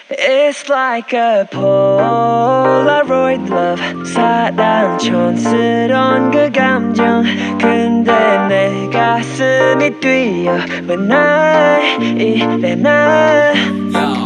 It's like a Polaroid love. 사랑 촌스러운 그 감정. 근데 내 가슴이 뛰어 when I 이래 난